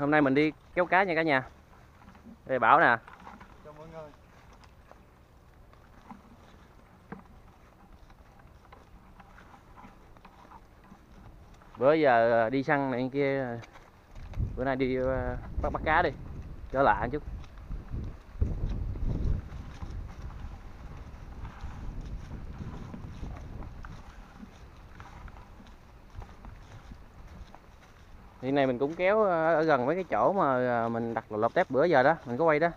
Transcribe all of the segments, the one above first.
Hôm nay mình đi kéo cá nha cả nhà. Đây Bảo nè. Chào mọi người. Bữa giờ đi săn này kia, bữa nay đi bắt cá đi, trở lại chút. Thì này mình cũng kéo ở gần mấy cái chỗ mà mình đặt lợp tép bữa giờ đó, mình có quay đó.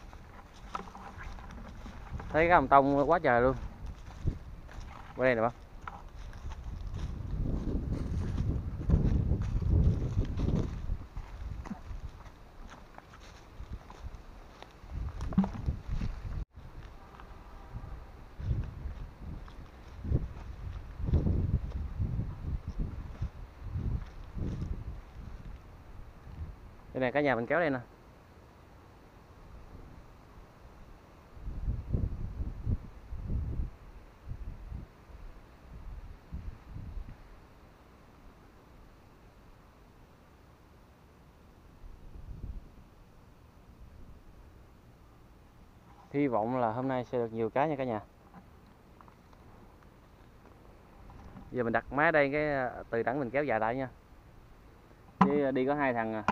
Thấy cái hồng tông quá trời luôn. Qua đây nè bác. Đây nè cả nhà mình kéo đây nè. Hy vọng là hôm nay sẽ được nhiều cá nha cả nhà. Giờ mình đặt máy đây cái từ đẳng mình kéo dài lại nha. Chứ đi có hai thằng à.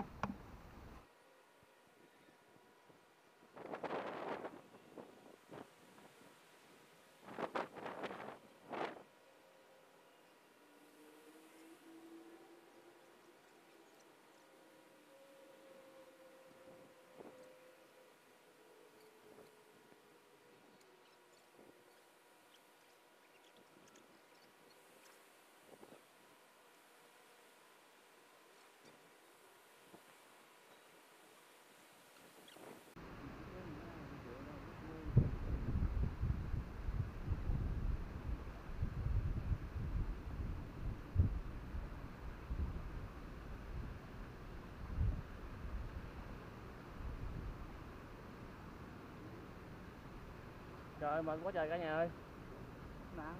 Trời ơi mệt quá trời cả nhà ơi. Nặng.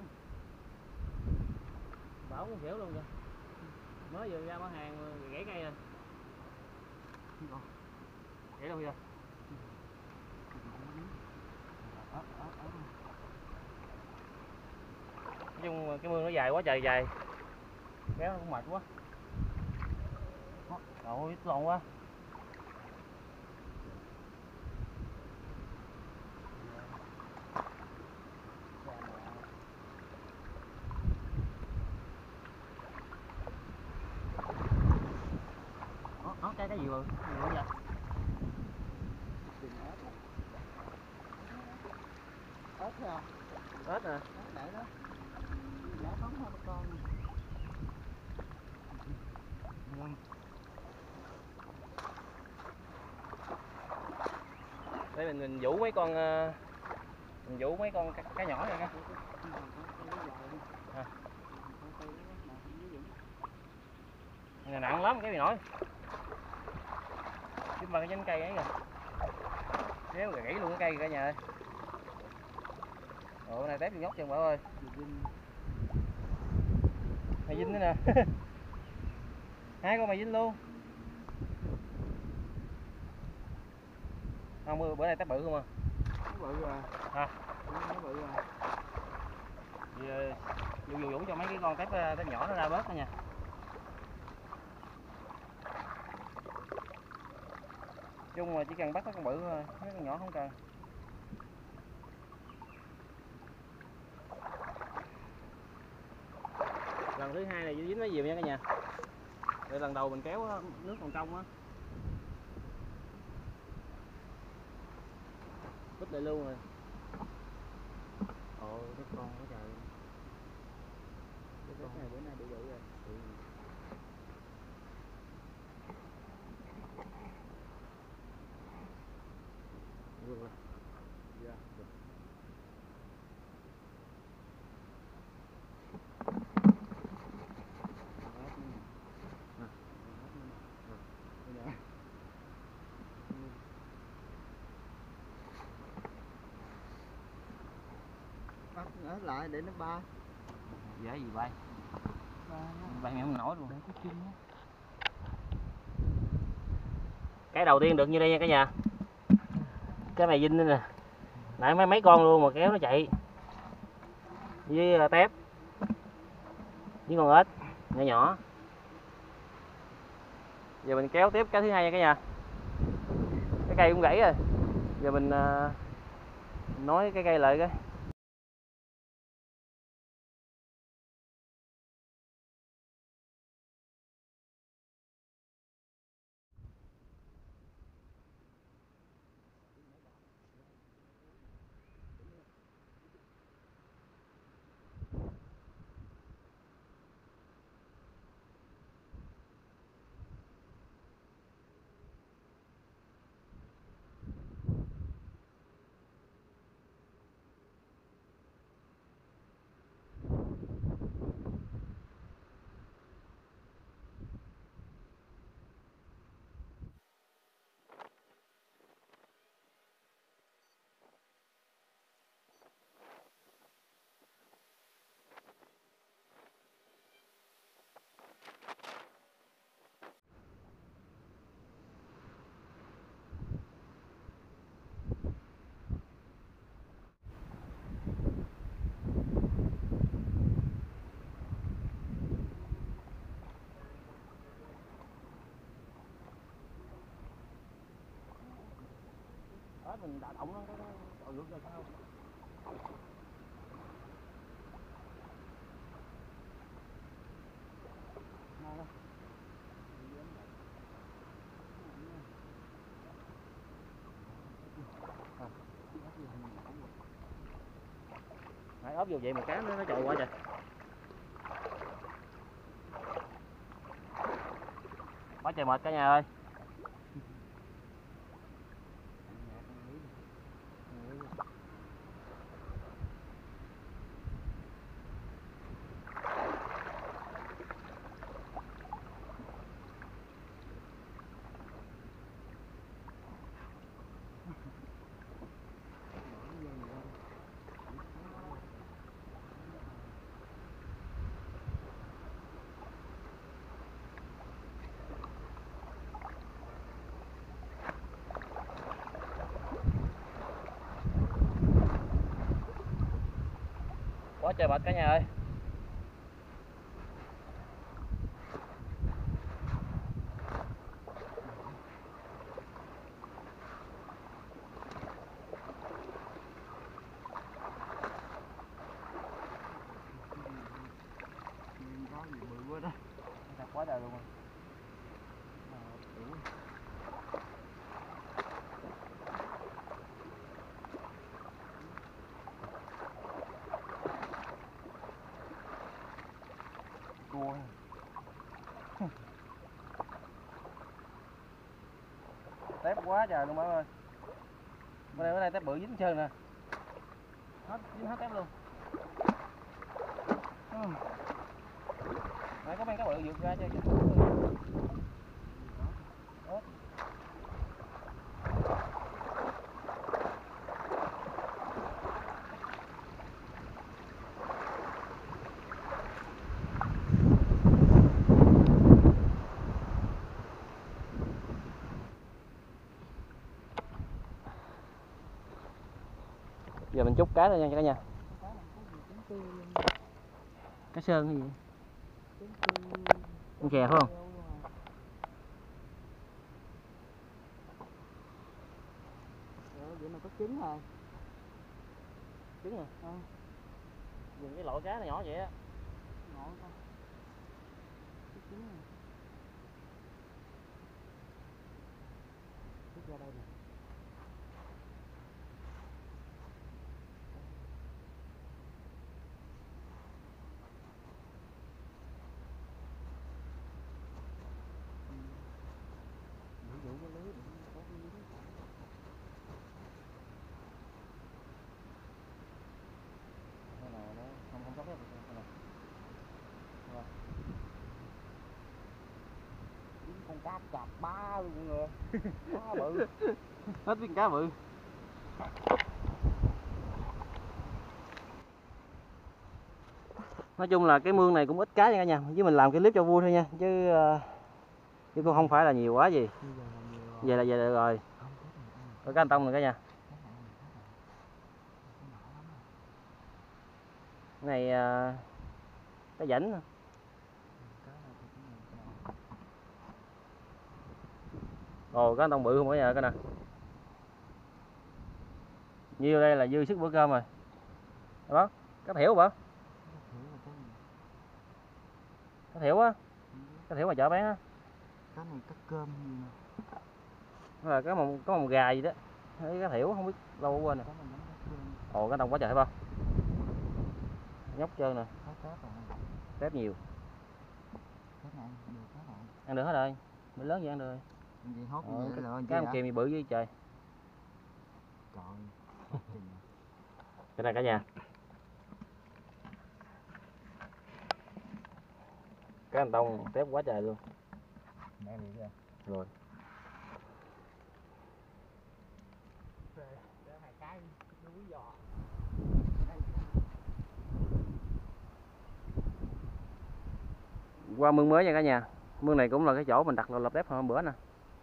Bảo cũng xỉu luôn kìa. Mới vừa ra bán hàng gãy cây rồi. Gãy đâu kìa. Nói chung cái mương nó dài quá trời dài. Kéo nó cũng mệt quá. Trời ơi lộn quá. Cái gì rồi? Gì vậy? Ớt thấy không? Ếch nè. Ớt để đó. Đã phóng hai con. Đây mình vũ mấy con mình vũ mấy con cá nhỏ này nha. À. Nặng lắm cái bị nổi. Chứ bằng cái nhánh cây ấy kìa. Kéo gãy luôn cái cây cả nhà ơi. Ồ này tép vô nhóc chân Bảo ơi. Mày dính nữa nè. Hai con mày dính luôn. Không bữa nay tép bự không à? Nó bự rồi. Hả? Nó bự rồi. Vũ cho mấy cái con tép nhỏ nó ra bớt thôi nha. Chung mà chỉ cần bắt mấy con bự thôi, mấy con nhỏ không cần. Lần thứ hai này dính nó nhiều nha cả nhà. Để lần đầu mình kéo nước còn trong á. Bứt lại luôn rồi. Ồ, cái con quá trời. Cái này bữa nay bị bự rồi. Rồi. Dạ. Bắt ớt lại để nó bay. Dễ gì bay. Bay mẹ không nổi luôn. Để cái chân á. Cái đầu tiên được như đây nha cả nhà. Cái này vinh đây nè. Nãy mấy con luôn mà kéo nó chạy. Với tép. Với con ếch nhỏ nhỏ. Giờ mình kéo tiếp cái thứ hai nha cả nhà. Cái cây cũng gãy rồi. Giờ mình nói cái cây lại cái. Đó, mình đã động nó trồi ngược ra sao. Phải ốp vô vậy mà cá nó trồi qua trời. Quá trời mệt cả nhà ơi. Quá trời mệt cả nhà ơi. Quá trời luôn. Cua. Tép quá trời luôn bác ơi. Bữa nay tép bự dính trơn nè. Dính hết tép luôn. Nãy có mấy cái bự vượt ra cho. Giờ mình chúc cá rồi nha cả nhà. Cá sơn cái gì? Con chè phải không? Vậy mà có trứng rồi. Trứng rồi. Dùng cái loại cá này nhỏ vậy á. Ngộ ta. Có trứng rồi. Rút ra đây nè. Con cá chạc ba luôn mọi người. Cá bự. Hết viên cá bự. Nói chung là cái mương này cũng ít cá nha cả nhà, với mình làm cái clip cho vui thôi nha, chứ con không phải là nhiều quá gì. Về là về được rồi. Có cá anh tông rồi cả nhà. Cái này cái rảnh. Ồ, cá anh tông bự không cả nhà, cái nè. Nhiêu đây là dư sức bữa cơm rồi. Đó, cá thiểu bả. Cá thiểu á. Cá thiểu mà chợ bán á. Cá này cá cơm gì nè. Nó là có mồng gà gì đó. Thấy cá thiểu không biết lâu quên rồi. Ồ, cá anh tông quá trời thấy không? Nhóc trơn nè. Tép nhiều. Ăn được hết rồi. Mình lớn gì ăn được rồi. Gì hốt vậy là Cá ăn kìm gì bự với trời. Trời. Cái này cả nhà. Cá anh tông tép quá trời luôn. Mẹ bị kìa. Rồi. Qua mương mới nha cả nhà. Mương này cũng là cái chỗ mình đặt lợp tép hôm bữa nè.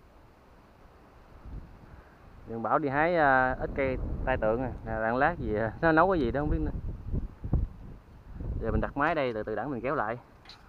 Đừng bảo đi hái ít cây tai tượng nè, đạn lát gì nó nấu cái gì đó không biết nữa. Giờ mình đặt máy đây, từ từ đẳng mình kéo lại.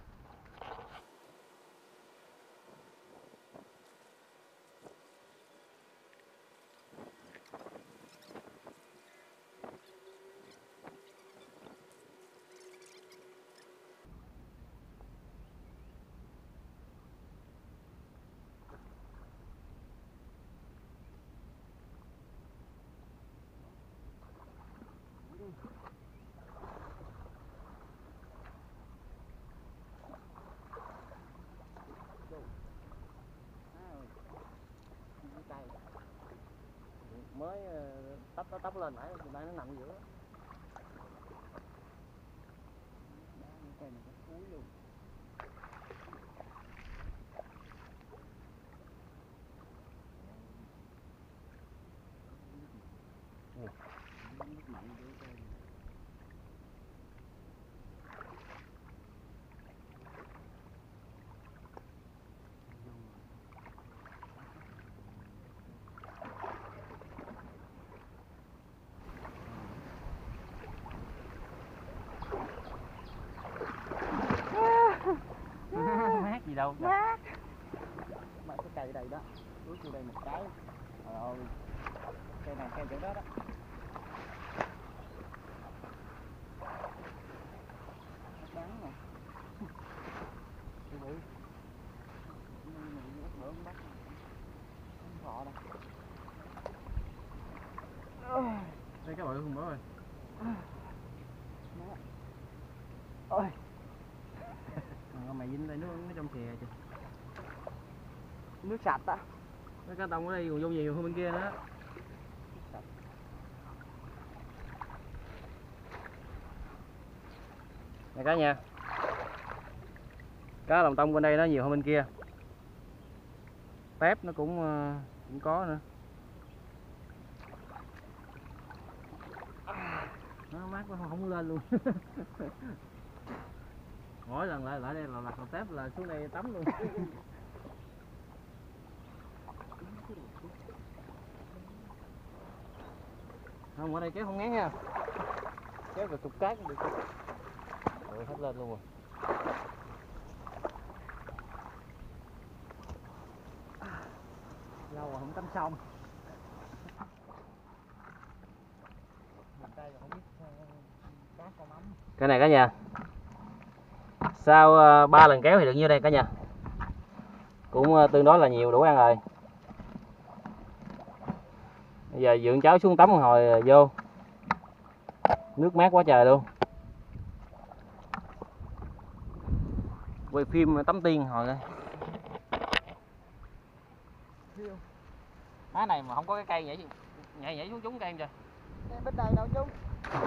Mới tấp lên nãy nó nằm giữa. Mát gì đâu. Mát. Mấy cái cây đây đó. Ướt vô đây một cái. Trời ơi. Cây này cây chỗ đó đó. Đáng nè. Cái bự. Bữa không bắt. Không thọ đâu. Đây cái bự không bữa rồi. Ôi. Mày dính đây nước trong thìa chứ. Nước sạch á. Cái cá tông ở đây còn vô nhiều hơn bên kia nữa. Này cá nha. Cá lòng tông bên đây nó nhiều hơn bên kia. Tép nó cũng có nữa. Nó mát quá không lên luôn. Mỗi lần lại đây là lặt tép là xuống đây tắm luôn. Không, ở đây kéo không ngán nha. Kéo được cục cát cũng được. Rồi hết lên luôn rồi. Lâu rồi không tắm xong. Cái này cả nhà. Sau 3 lần kéo thì được nhiêu đây cả nhà. Cũng tương đối là nhiều, đủ ăn rồi. Bây giờ dượng cháu xuống tắm một hồi vô. Nước mát quá trời luôn. Quay phim tắm tiên hồi đây. Má này mà không có cái cây nhảy xuống trúng cây em trời. Bên đây đâu chú.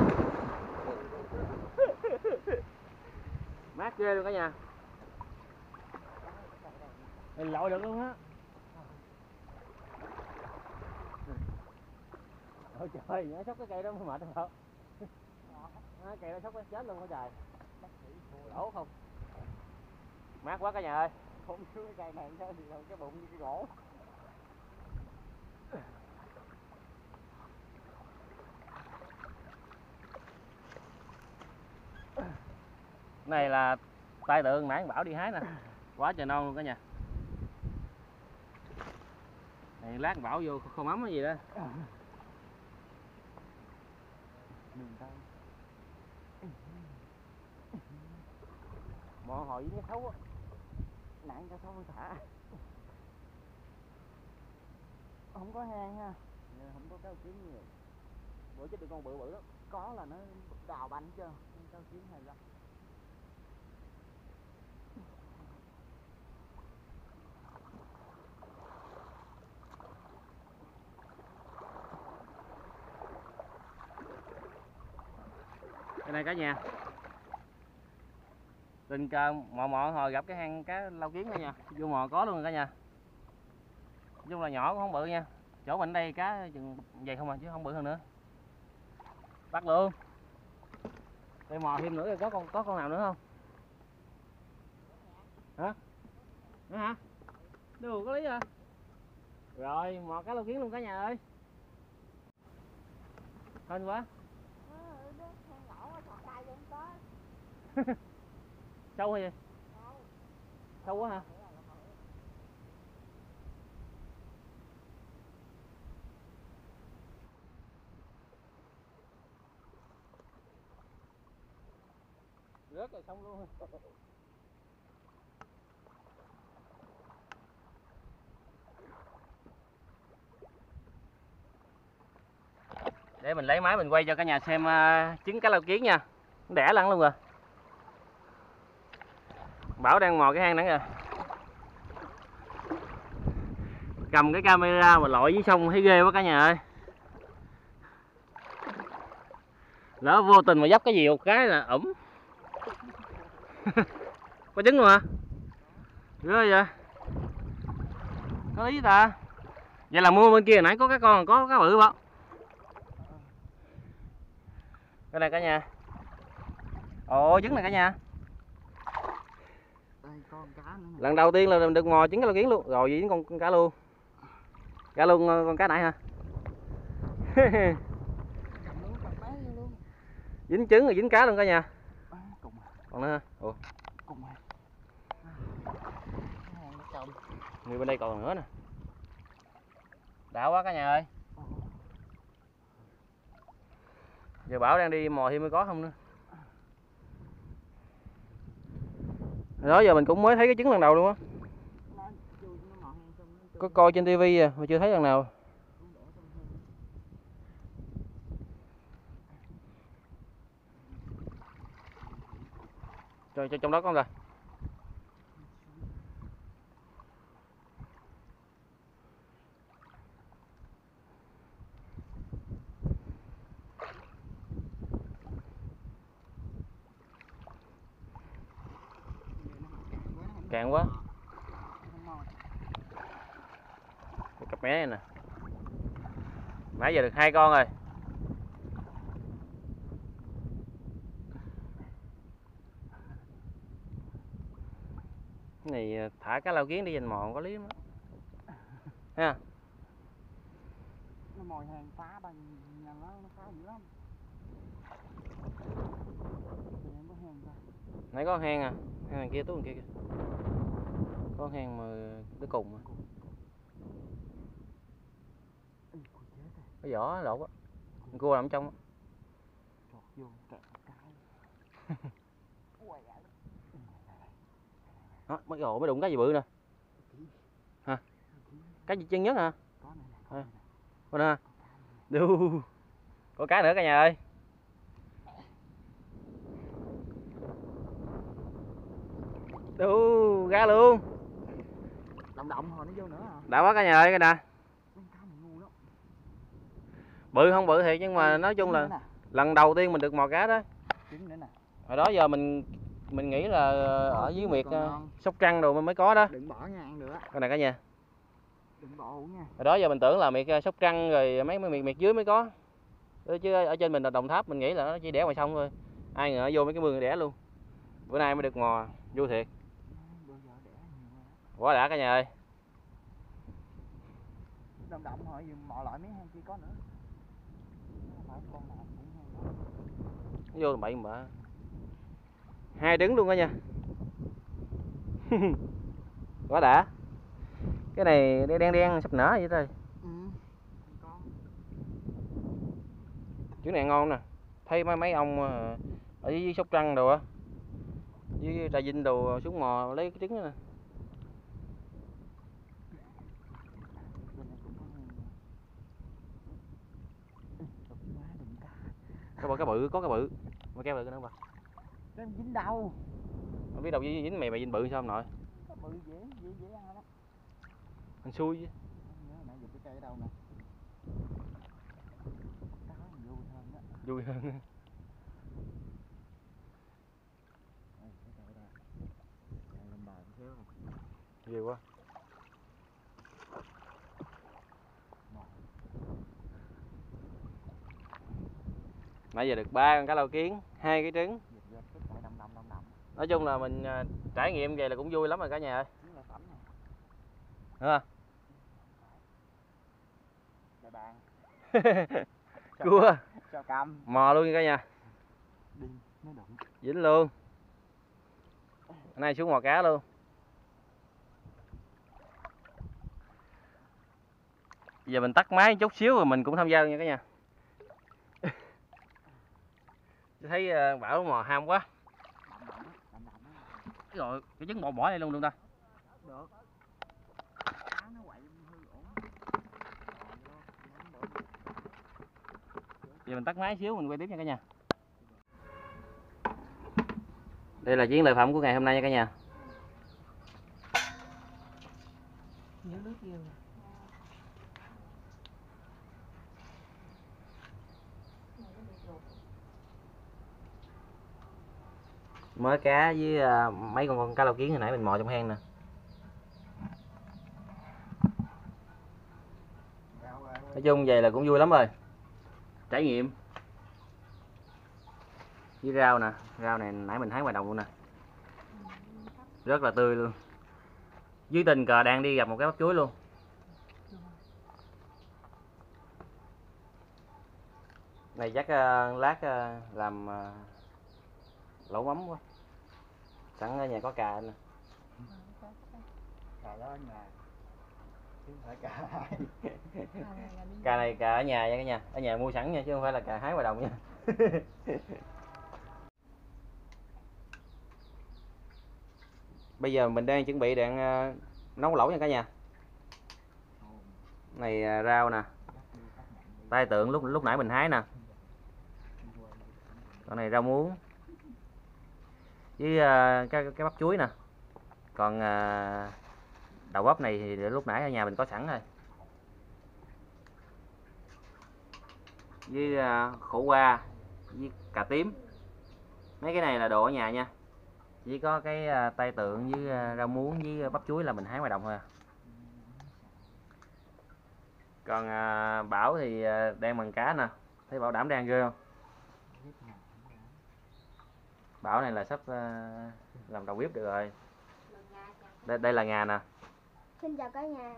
Mát ghê luôn cả nhà. Mình lội được luôn á. Ôi trời, nó sốc cái cây đó mới mệt không? Cái cây đó sốc nó chết luôn hả trời. Đổ không? Mát quá cả nhà ơi. Không xuống cái cây này sao thì cái bụng như cái gỗ. Này là tai tượng nãy Bảo đi hái nè, quá trời non luôn cả nhà. Này lát Bảo vô khô mắm cái gì đó. Đường tay. Mò hồi với cái xấu á. Nãy cá sấu thả. Không có hang ha. Không có cá kiến nhiều. Bữa chết được con bự bự lắm. Có là nó đào banh chứ. Cá kiến hay lắm. Cái này cả nhà. Tình cờ mò hồi gặp cái hang cá lau kiến đây nha. Vô mò có luôn cả nhà. Nói chung là nhỏ cũng không bự nha. Chỗ mình đây cá chừng vậy không à chứ không bự hơn nữa. Bắt luôn. Đây mò thêm nữa có con nào nữa không? Hả? Nữa hả? Được có lý à. Rồi mò cá lau kiến luôn cả nhà ơi. Hên quá. Sâu hay gì? Sâu quá hả? Rớt rồi xong luôn. Để mình lấy máy mình quay cho cả nhà xem trứng cá lau kiến nha. Nó đẻ lăn luôn rồi. Bảo đang mò cái hang nãy kìa. Cầm cái camera mà lội dưới sông thấy ghê quá cả nhà ơi. Lỡ vô tình mà dấp cái gì một cái là ủm. Có trứng luôn hả? Ghê vậy. Có lý ta. Vậy là mua bên kia nãy có cái con có cá bự không? Cái này cả nhà. Ồ trứng này cả nhà. Đây con cá nữa nè. Lần đầu tiên là được mò trứng cá lau kiến luôn. Rồi với con cá luôn. Cá luôn con cá nãy hả? Dính trứng rồi dính cá luôn cả nhà. Còn nữa hả? Ủa. Người bên đây còn nữa nè. Đã quá cả nhà ơi. Giờ Bảo đang đi mò thêm mới có không nữa. Đó giờ mình cũng mới thấy cái trứng lần đầu luôn á. Có coi trên tivi à mà chưa thấy lần nào. Cho trong đó con rồi. Cạn quá. Cái cặp mé này nè. Nãy giờ được 2 con rồi. Cái này thả cá lau kiến đi dành mò không có lý lắm. Ha. Nó mồi hàng phá bằng nhà nó phá dữ lắm. Có hang ra. Nãy có hang à? Hang kia túi kia kìa. Có hang mà đứa cùng à. Cái vỏ lột á. Cua nằm trong á. Chọt vô kẹt cái. Đó, mới đụng cái gì bự nè. Hả? Cái gì chân nhất hả? Có nữa hả? Đu. Có cá nữa cả nhà ơi. Đu, ra luôn. Động hồi nó vô nữa à. Đã quá cả nhà ơi cái nè. Bự không bự thiệt nhưng mà nói chung là lần đầu tiên mình được mò cá đó. Trứng nữa nè. Hồi đó giờ mình nghĩ là ở dưới miệt Sóc Trăng đồ mới có đó. Đừng bỏ nha ăn nữa. Cái này cả nhà. Đừng bỏ nha. Hồi đó giờ mình tưởng là miệt Sóc Trăng rồi mấy miệt dưới mới có. Chứ ở trên mình là Đồng Tháp mình nghĩ là nó chỉ đẻ ngoài sông thôi. Ai ngờ vô mấy cái mương đẻ luôn. Bữa nay mới được mò vô thiệt. Quá đã cả nhà ơi. Động hỏi gì mò lại mấy hang kia có nữa. Phải con nào cũng hang đó. Vô bậy mà. 2 trứng luôn đó nha. Quá đã. Cái này đen đen sắp nở vậy thôi. Trứng này ngon nè. Thấy mấy ông ở dưới Sóc Trăng đồ á, với Trà Vinh đồ xuống mò lấy cái trứng đó nè. Cái bự, có cái bự. Mà kéo bự cái nữa bà. Cái dính đâu? Không biết đâu dính mày dính bự sao ông nội? Cái bự dễ ăn lắm. Anh xui chứ. Nhớ nãy giờ cái cây ở đâu nè. Cá vui hơn đó. Vui hơn. Đây, cái cây đây. Đây lên bờ một xíu. Ghê quá. Nãy giờ được 3 con cá lau kiến, 2 cái trứng. Nói chung là mình trải nghiệm vậy là cũng vui lắm rồi cả nhà ơi. Hả? Cua. Mò luôn nha cả nhà. Dính luôn. Hôm nay xuống mò cá luôn. Giờ mình tắt máy chút xíu rồi mình cũng tham gia luôn nha cả nhà. Thấy Bảo mò ham quá. Rồi cái trứng bỏ đây luôn được ta? Được. Giờ mình tắt máy xíu mình quay tiếp nha cả nhà. Đây là chiến lợi phẩm của ngày hôm nay nha cả nhà. Mới cá với mấy con cá lau kiến hồi nãy mình mò trong hang nè. Nói chung vậy là cũng vui lắm rồi. Trải nghiệm. Với rau nè, rau này nãy mình hái ngoài đồng luôn nè. Rất là tươi luôn. Dưới tình cờ đang đi gặp một cái bắp chuối luôn. Này chắc lát làm lẩu mắm quá. Sẵn ở nhà có cà nè. Cà đó ở nhà. Chứ không phải cà ai. Cà này cà ở nhà nha cả nhà. Ở nhà mua sẵn nha chứ không phải là cà hái ngoài đồng nha. Bây giờ mình đang chuẩn bị nấu lẩu nha cả nhà. Này rau nè. Tai tượng lúc nãy mình hái nè. Còn này rau muống. Với cái bắp chuối nè. Còn đậu bắp này thì lúc nãy ở nhà mình có sẵn rồi. Với khổ qua với cà tím. Mấy cái này là đồ ở nhà nha. Chỉ có cái tai tượng với rau muống với bắp chuối là mình hái ngoài đồng thôi à. Còn Bảo thì đang bằng cá nè. Thấy Bảo đảm đang ghê không? Bảo này là sắp làm đầu bếp được rồi. Đây là ngà nè. Xin chào cả nhà.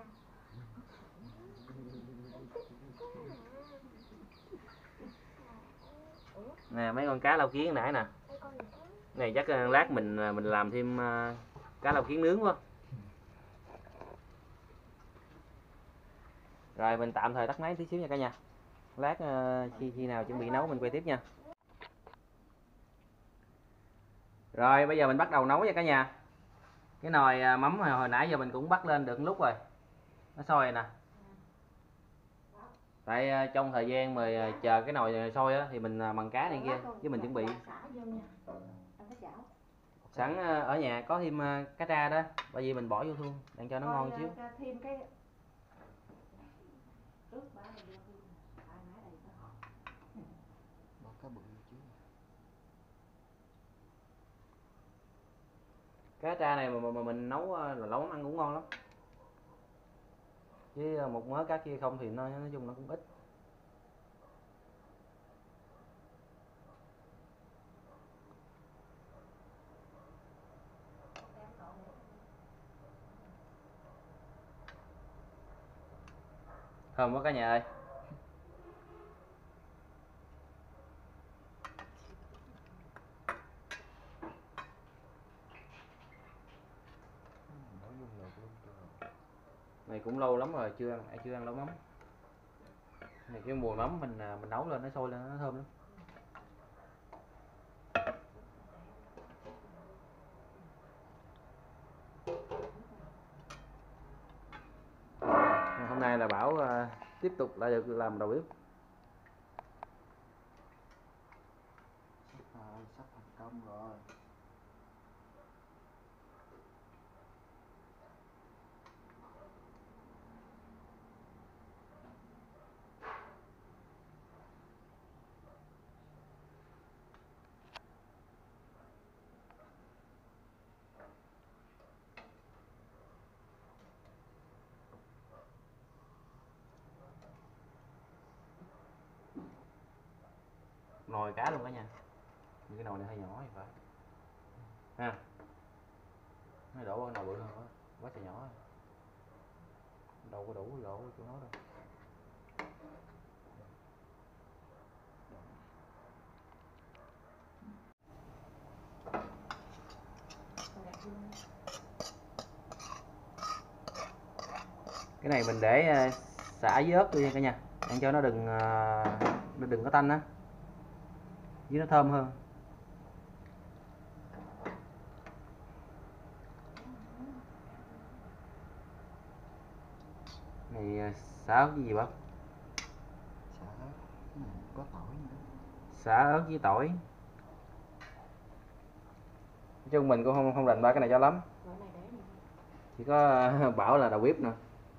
Nè mấy con cá lau kiến nãy nè. Này chắc lát mình làm thêm cá lau kiến nướng quá. Rồi mình tạm thời tắt máy tí xíu nha cả nhà. Lát khi nào chuẩn bị nấu mình quay tiếp nha. Rồi bây giờ mình bắt đầu nấu nha cả nhà. Cái nồi mắm hồi nãy giờ mình cũng bắt lên được lúc rồi. Nó sôi rồi nè. Tại trong thời gian mà chờ cái nồi sôi á, thì mình bằng cá này kia với mình chuẩn bị. Sẵn ở nhà có thêm cá tra đó, bởi vì mình bỏ vô luôn để cho nó ngon xíu. Cá tra này mà mình nấu là nấu ăn cũng ngon lắm. Với một mớ cá kia không thì nói chung nó cũng ít. Thơm quá cả nhà ơi. cũng lâu lắm rồi chưa ăn lẩu mắm. Này cái mùi mắm mình nấu lên nó sôi lên nó thơm lắm. Hôm nay là Bảo tiếp tục lại được làm đầu bếp. Sắp thành công rồi. Nồi cá luôn cả nhà. Nhưng cái nồi này hơi nhỏ thì phải ha, nó đổ vào nồi bự hơn quá trời nhỏ, đâu có đủ đổ chỗ nó đâu. Cái này mình để xả với ớt thôi nha cả nhà, ăn cho nó đừng có tanh á, với nó thơm hơn. Này xả ớt với gì bác? Xả ớt, có tỏi nữa. Xả ớt với tỏi. Chứ mình cũng không rành ba cái này cho lắm. Chỉ có Bảo là đầu bếp nè.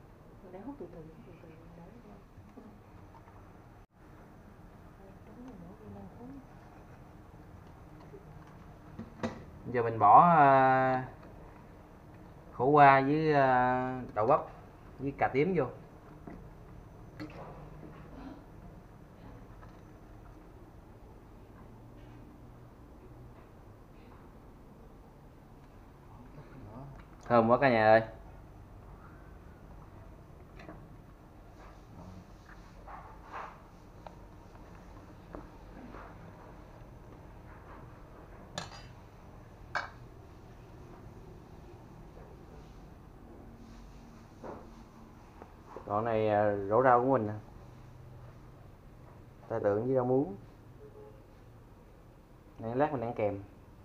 Giờ mình bỏ khổ qua với đậu bắp với cà tím vô. Thơm quá cả nhà ơi. Còn này rổ rau của mình nè, ta tượng với rau muống này, lát mình ăn kèm.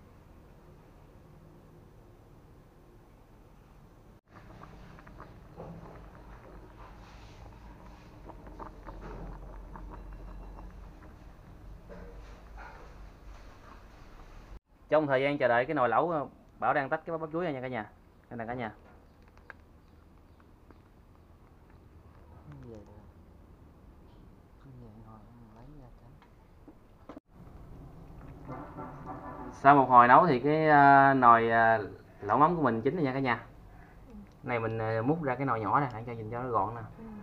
Trong thời gian chờ đợi cái nồi lẩu, Bảo đang tách cái bắp chuối này nha cả nhà. Đây nè cả nhà. Sau một hồi nấu thì cái nồi lẩu mắm của mình chín rồi nha cả nhà. Này mình múc ra cái nồi nhỏ này cho nhìn cho nó gọn nè.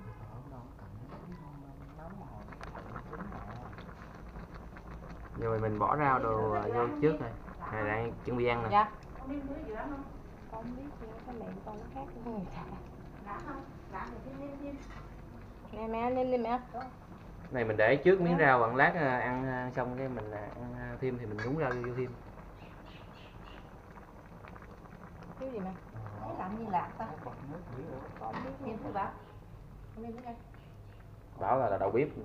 Rồi mình bỏ rau đồ vô trước rồi. Này đang chuẩn bị ăn nè. Dạ. Con biết muối gì đó không? Con biết gì đó, cái mẹ con nó khác với người ta. Đã không? Đã thì nêm. Nè mẹ nêm mẹ. Này mình để trước miếng rau, bằng lát ăn xong cái mình ăn thêm thì mình nhúng rau vô thêm. Cái gì mẹ? Thấy làm gì lạc ta? Con biết nêm thử Bảo. Con nêm cái Bảo là đầu bếp.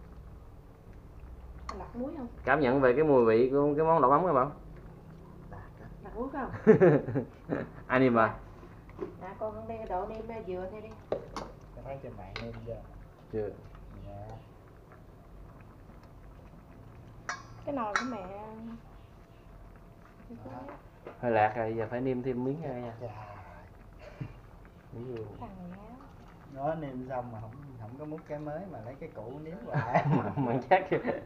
lạc muối không? Cảm nhận về cái mùi vị của cái món lẩu mắm các bạn. Lạc muối không? Ai nêm mà? Dạ con không đem đậu nêm dừa thôi đi. Tôi thấy trên mạng nêm chưa? Chưa. Dạ. Cái nồi của mẹ Hơi lạc rồi, giờ phải nêm thêm miếng nha. Dạ. thằng nhá. Nó nêm xong mà không có múc cái mới mà lấy cái cũ nếm lại. Mà chắc.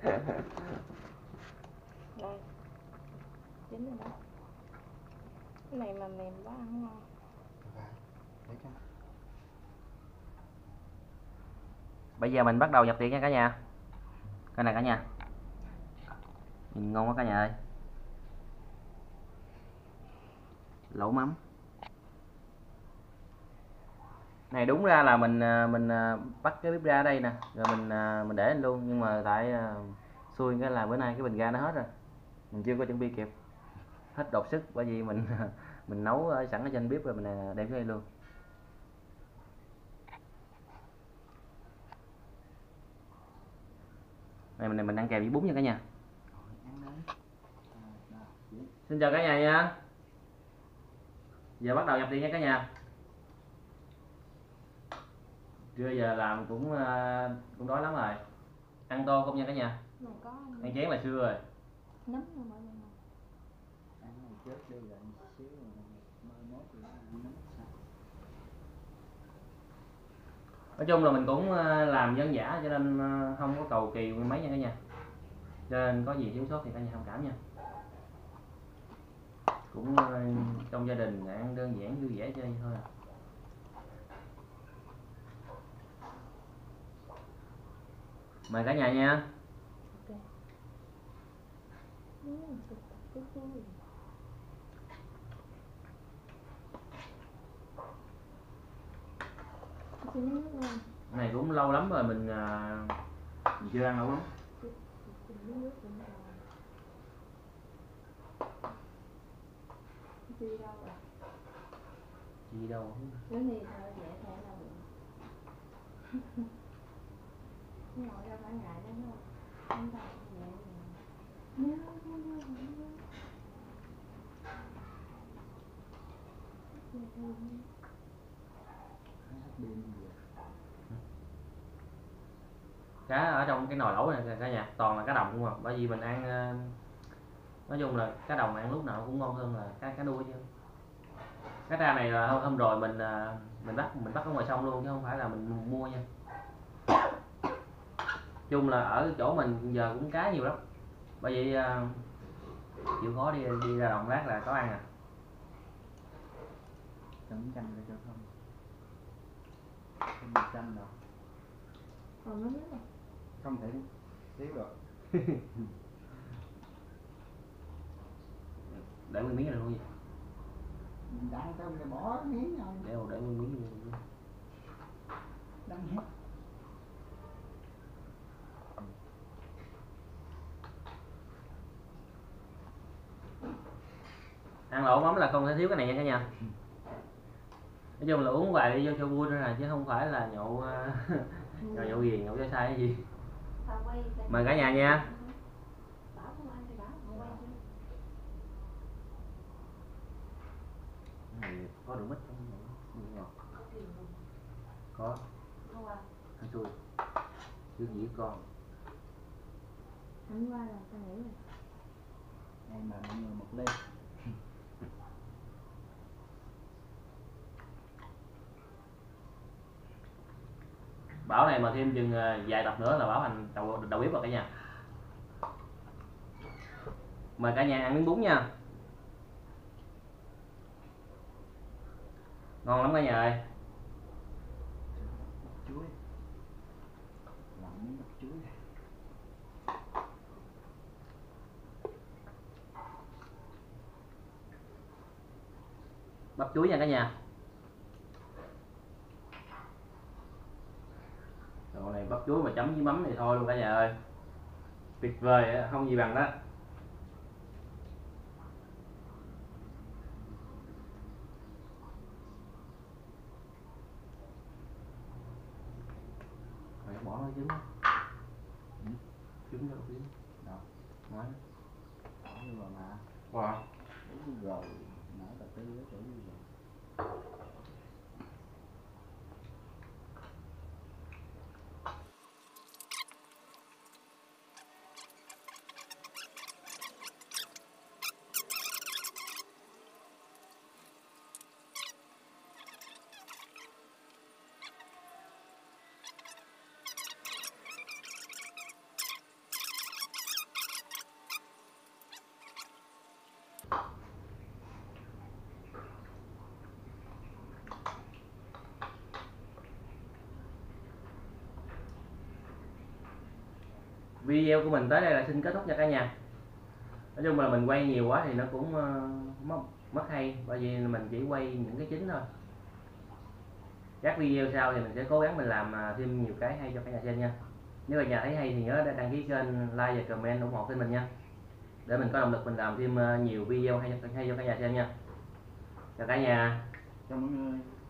Đây. Chín rồi đó. Cái này mà mềm quá không ngon. Để cho. Bây giờ mình bắt đầu nhập tiệc nha cả nhà. Cái này cả nhà. Nhìn ngon quá cả nhà ơi. Lẩu mắm. Này đúng ra là mình bắt cái bếp ga ở đây nè, rồi mình để lên luôn, nhưng mà tại xui cái là bữa nay cái bình ga nó hết rồi. Mình chưa có chuẩn bị kịp. Hết đột sức bởi vì mình nấu sẵn ở trên bếp rồi mình đem xuống đây luôn. Mình ăn kèm với bún nha cả nhà. Ăn đấy. Xin chào cả nhà nha. Giờ bắt đầu nhập tiền nha cả nhà. Trưa giờ làm cũng đói lắm rồi. Ăn tô không nha cả nhà. Mà có Ăn chén là xưa rồi. nấm nữa mọi người. Ăn này trước đi rồi xíu mai mốt thì ăn nấm sao. Nói chung là mình cũng làm dân dã cho nên không có cầu kỳ mấy nha cả nhà. Cho nên có gì thiếu sót thì cả nhà thông cảm nha. Cũng trong gia đình ăn đơn giản vui vẻ chơi thôi. Mời cả nhà nha. Ok. Xin nước luôn. Cái này cũng lâu lắm rồi mình chưa ăn lâu lắm. Xin nước cũng rồi. Chi đâu rồi? Chi đâu? Cái này thôi dễ thế là được. Ngồi ra phải ngại đó không? Không phải dễ nhớ. Cá ở trong cái nồi lẩu này cả nhà toàn là cá đồng không à, bởi vì mình ăn nói chung là cá đồng ăn lúc nào cũng ngon hơn là cá đuôi chứ. Cá tra này là hôm rồi mình bắt ở ngoài sông luôn chứ không phải là mình mua nha. Chung là ở chỗ mình giờ cũng cá nhiều lắm, bởi vậy chịu khó đi ra đồng lát là có ăn à. Chấm chanh ra cho không? Không chanh đâu. Còn nó nước rồi. Không thể thiếu được. Để nguyên miếng này luôn gì? Mình đang trong cái bỏ miếng không? Để nguyên miếng luôn. Đâm hết. Ăn lẩu mắm là không thể thiếu cái này nha cả nhà. Nói chung là uống vài đi vô cho vui thôi à, chứ không phải là nhậu nhậu ghiền nhậu cho sai cái gì. Mời cả nhà nha. Này có đủ mít không? Ngọt. Có. Ăn xui. Chứ dĩ con. Hôm qua là tao nghĩ rồi. Em mà mọi người một ly. Bảo này mà thêm chừng vài tập nữa là Bảo thành đầu bếp rồi cả nhà. Mời cả nhà ăn miếng bún nha. Ngon lắm cả nhà ơi. Chuối. Làm miếng bắp chuối này. Bắp chuối nha cả nhà. Đồ này bắp chuối mà chấm với mắm thì thôi luôn cả nhà ơi. Tuyệt vời, không gì bằng đó. Mày bỏ nó trứng. Trứng đâu trứng. Đâu? Nói. Bỏ vô vào mà. Wow. Đúng rồi. Nãy tập tư nó chảy như vậy. Video của mình tới đây là xin kết thúc nha cả nhà. Nói chung là mình quay nhiều quá thì nó cũng mất hay, bởi vì mình chỉ quay những cái chính thôi. Các video sau thì mình sẽ cố gắng mình làm thêm nhiều cái hay cho cả nhà xem nha. Nếu cả nhà thấy hay thì nhớ đăng ký kênh, like và comment ủng hộ kênh mình nha, để mình có động lực mình làm thêm nhiều video hay cho cả nhà xem nha. Chào cả nhà. Chào mọi người.